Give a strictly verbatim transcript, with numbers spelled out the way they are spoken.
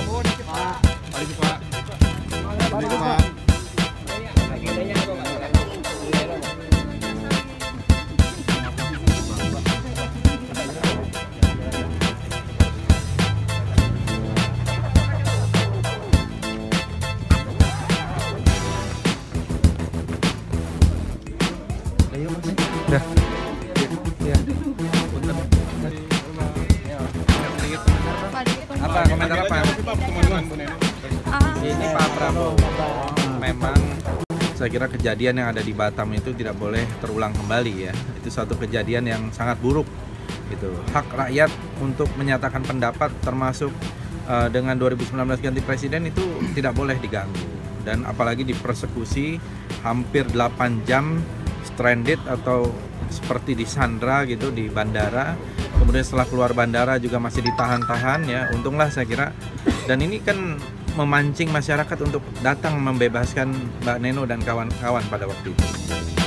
Dah. Ya. Apa komentar apa? Ini Pak Prabowo. Memang saya kira kejadian yang ada di Batam itu tidak boleh terulang kembali ya. Itu suatu kejadian yang sangat buruk. Gitu. Hak rakyat untuk menyatakan pendapat termasuk uh, dengan dua ribu sembilan belas ganti presiden itu tidak boleh diganggu. Dan apalagi dipersekusi hampir delapan jam stranded atau seperti disandra gitu di bandara. Kemudian setelah keluar bandara juga masih ditahan-tahan ya. Untunglah saya kira. Dan ini kan memancing masyarakat untuk datang membebaskan Mbak Neno dan kawan-kawan pada waktu itu.